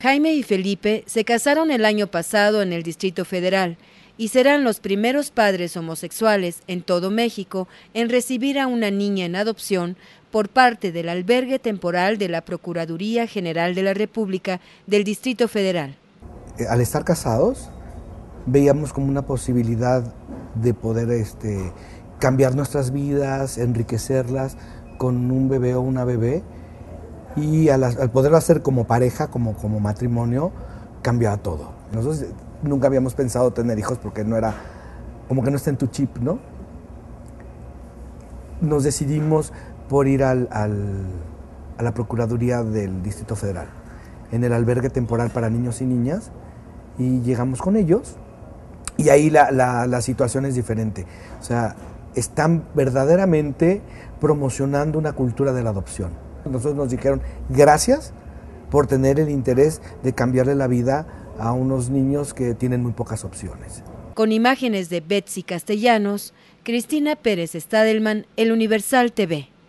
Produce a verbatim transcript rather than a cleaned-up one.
Jaime y Felipe se casaron el año pasado en el Distrito Federal y serán los primeros padres homosexuales en todo México en recibir a una niña en adopción por parte del albergue temporal de la Procuraduría General de la República del Distrito Federal. Al estar casados, veíamos como una posibilidad de poder este, cambiar nuestras vidas, enriquecerlas con un bebé o una bebé. Y al, al poderlo hacer como pareja, como, como matrimonio, cambiaba todo. Nosotros nunca habíamos pensado tener hijos porque no era, como que no está en tu chip, ¿no? Nos decidimos por ir al, al, a la Procuraduría del Distrito Federal, en el albergue temporal para niños y niñas, y llegamos con ellos, y ahí la, la, la situación es diferente. O sea, están verdaderamente promocionando una cultura de la adopción. Nosotros nos dijeron gracias por tener el interés de cambiarle la vida a unos niños que tienen muy pocas opciones. Con imágenes de Betsy Castellanos, Cristina Pérez Stadelman, El Universal T V.